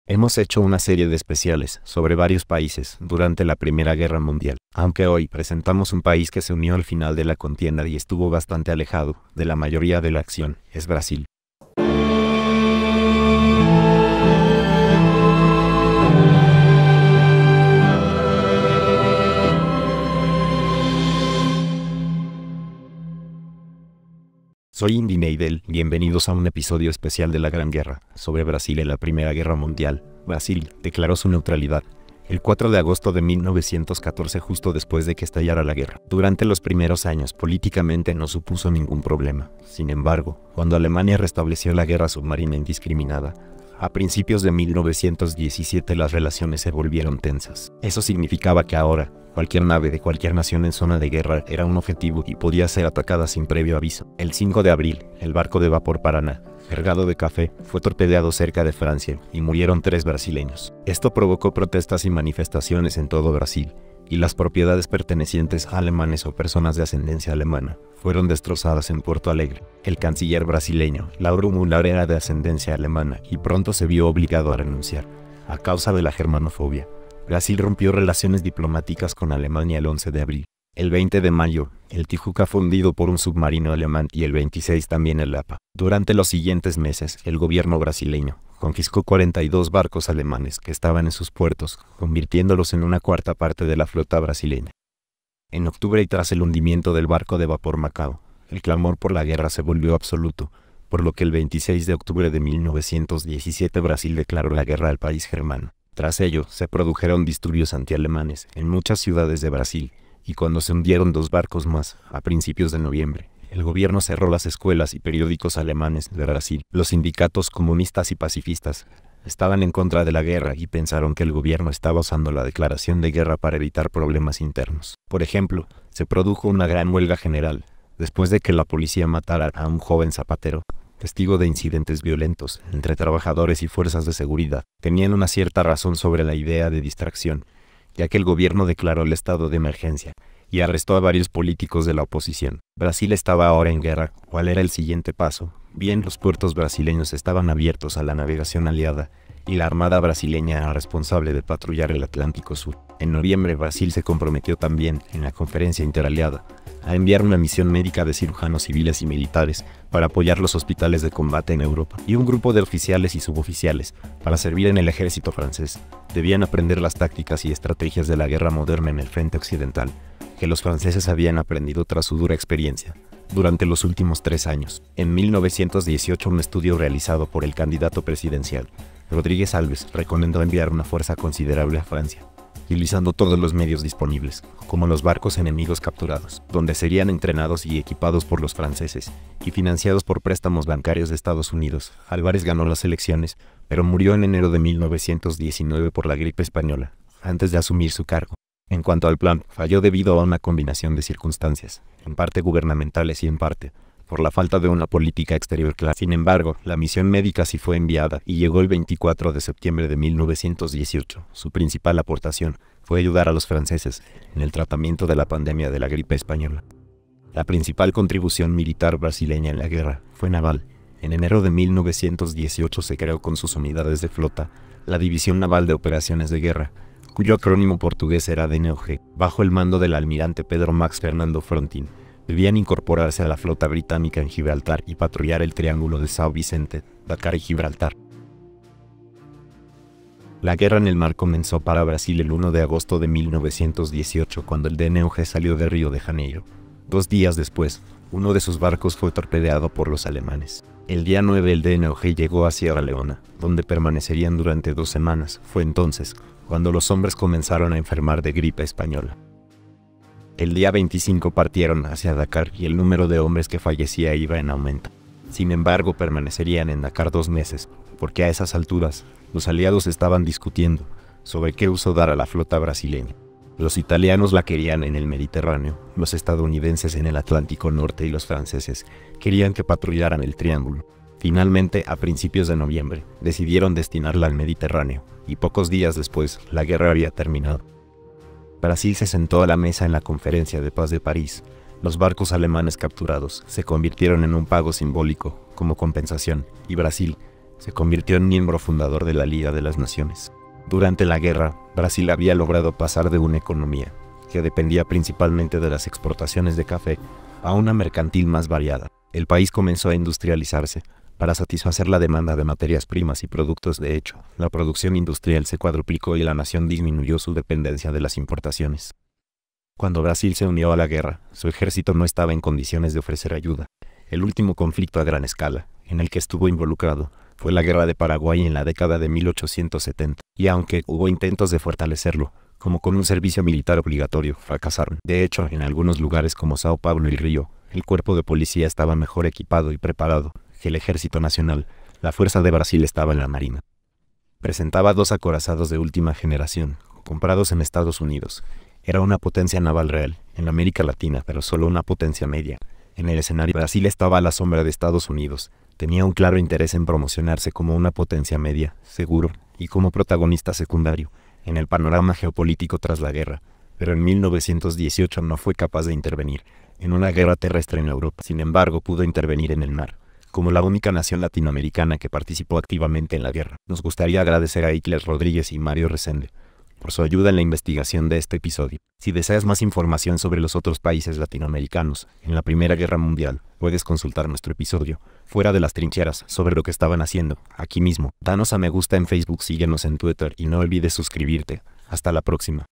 Hemos hecho una serie de especiales sobre varios países durante la Primera Guerra Mundial, aunque hoy presentamos un país que se unió al final de la contienda y estuvo bastante alejado de la mayoría de la acción, es Brasil. Soy Indy Neidel, bienvenidos a un episodio especial de la Gran Guerra, sobre Brasil en la Primera Guerra Mundial. Brasil declaró su neutralidad el 4 de agosto de 1914, justo después de que estallara la guerra. Durante los primeros años, políticamente no supuso ningún problema. Sin embargo, cuando Alemania restableció la guerra submarina indiscriminada, a principios de 1917 las relaciones se volvieron tensas. Eso significaba que ahora, cualquier nave de cualquier nación en zona de guerra era un objetivo y podía ser atacada sin previo aviso. El 5 de abril, el barco de vapor Paraná, cargado de café, fue torpedeado cerca de Francia y murieron 3 brasileños. Esto provocó protestas y manifestaciones en todo Brasil, y las propiedades pertenecientes a alemanes o personas de ascendencia alemana fueron destrozadas en Porto Alegre. El canciller brasileño, Lauro Müller, era de ascendencia alemana y pronto se vio obligado a renunciar, a causa de la germanofobia. Brasil rompió relaciones diplomáticas con Alemania el 11 de abril. El 20 de mayo, el Tijuca fue hundido por un submarino alemán y el 26 también el Lapa. Durante los siguientes meses, el gobierno brasileño confiscó 42 barcos alemanes que estaban en sus puertos, convirtiéndolos en una cuarta parte de la flota brasileña. En octubre, y tras el hundimiento del barco de vapor Macao, el clamor por la guerra se volvió absoluto, por lo que el 26 de octubre de 1917 Brasil declaró la guerra al país germano. Tras ello, se produjeron disturbios antialemanes en muchas ciudades de Brasil, y cuando se hundieron 2 barcos más, a principios de noviembre, el gobierno cerró las escuelas y periódicos alemanes de Brasil. Los sindicatos comunistas y pacifistas estaban en contra de la guerra y pensaron que el gobierno estaba usando la declaración de guerra para evitar problemas internos. Por ejemplo, se produjo una gran huelga general, después de que la policía matara a un joven zapatero, testigo de incidentes violentos entre trabajadores y fuerzas de seguridad. Tenían una cierta razón sobre la idea de distracción, ya que el gobierno declaró el estado de emergencia y arrestó a varios políticos de la oposición. Brasil estaba ahora en guerra. ¿Cuál era el siguiente paso? Bien, los puertos brasileños estaban abiertos a la navegación aliada y la Armada brasileña era responsable de patrullar el Atlántico Sur. En noviembre, Brasil se comprometió también, en la conferencia interaliada, a enviar una misión médica de cirujanos civiles y militares para apoyar los hospitales de combate en Europa, y un grupo de oficiales y suboficiales para servir en el ejército francés. Debían aprender las tácticas y estrategias de la guerra moderna en el frente occidental, que los franceses habían aprendido tras su dura experiencia durante los últimos 3 años. En 1918, un estudio realizado por el candidato presidencial, Rodríguez Alves, recomendó enviar una fuerza considerable a Francia, utilizando todos los medios disponibles, como los barcos enemigos capturados, donde serían entrenados y equipados por los franceses, y financiados por préstamos bancarios de Estados Unidos. Álvarez ganó las elecciones, pero murió en enero de 1919 por la gripe española, antes de asumir su cargo. En cuanto al plan, falló debido a una combinación de circunstancias, en parte gubernamentales y en parte por la falta de una política exterior clara. Sin embargo, la misión médica sí fue enviada y llegó el 24 de septiembre de 1918. Su principal aportación fue ayudar a los franceses en el tratamiento de la pandemia de la gripe española. La principal contribución militar brasileña en la guerra fue naval. En enero de 1918 se creó con sus unidades de flota la División Naval de Operaciones de Guerra, cuyo acrónimo portugués era DNOG, bajo el mando del almirante Pedro Max Fernando Frontin. Debían incorporarse a la flota británica en Gibraltar y patrullar el triángulo de São Vicente, Dakar y Gibraltar. La guerra en el mar comenzó para Brasil el 1 de agosto de 1918, cuando el DNOG salió de Río de Janeiro. 2 días después, uno de sus barcos fue torpedeado por los alemanes. El día 9 el DNOG llegó a Sierra Leona, donde permanecerían durante 2 semanas. Fue entonces cuando los hombres comenzaron a enfermar de gripe española. El día 25 partieron hacia Dakar y el número de hombres que fallecía iba en aumento. Sin embargo, permanecerían en Dakar 2 meses, porque a esas alturas los aliados estaban discutiendo sobre qué uso dar a la flota brasileña. Los italianos la querían en el Mediterráneo, los estadounidenses en el Atlántico Norte y los franceses querían que patrullaran el Triángulo. Finalmente, a principios de noviembre, decidieron destinarla al Mediterráneo, y pocos días después, la guerra había terminado. Brasil se sentó a la mesa en la Conferencia de Paz de París. Los barcos alemanes capturados se convirtieron en un pago simbólico como compensación, y Brasil Se convirtió en miembro fundador de la Liga de las Naciones. Durante la guerra, Brasil había logrado pasar de una economía que dependía principalmente de las exportaciones de café a una mercantil más variada. El país comenzó a industrializarse para satisfacer la demanda de materias primas y productos. De hecho, la producción industrial se cuadruplicó y la nación disminuyó su dependencia de las importaciones. Cuando Brasil se unió a la guerra, su ejército no estaba en condiciones de ofrecer ayuda. El último conflicto a gran escala en el que estuvo involucrado fue la Guerra de Paraguay en la década de 1870, y aunque hubo intentos de fortalecerlo, como con un servicio militar obligatorio, fracasaron. De hecho, en algunos lugares como Sao Paulo y Río, el cuerpo de policía estaba mejor equipado y preparado que el ejército nacional. La fuerza de Brasil estaba en la marina. Presentaba 2 acorazados de última generación, comprados en Estados Unidos. Era una potencia naval real, en América Latina, pero solo una potencia media. En el escenario, Brasil estaba a la sombra de Estados Unidos. Tenía un claro interés en promocionarse como una potencia media, seguro, y como protagonista secundario en el panorama geopolítico tras la guerra, pero en 1918 no fue capaz de intervenir en una guerra terrestre en Europa. Sin embargo, pudo intervenir en el mar, como la única nación latinoamericana que participó activamente en la guerra. Nos gustaría agradecer a Icler Rodríguez y Mario Resende por su ayuda en la investigación de este episodio. Si deseas más información sobre los otros países latinoamericanos en la Primera Guerra Mundial, puedes consultar nuestro episodio Fuera de las Trincheras sobre lo que estaban haciendo, aquí mismo. Danos a me gusta en Facebook, síguenos en Twitter y no olvides suscribirte. Hasta la próxima.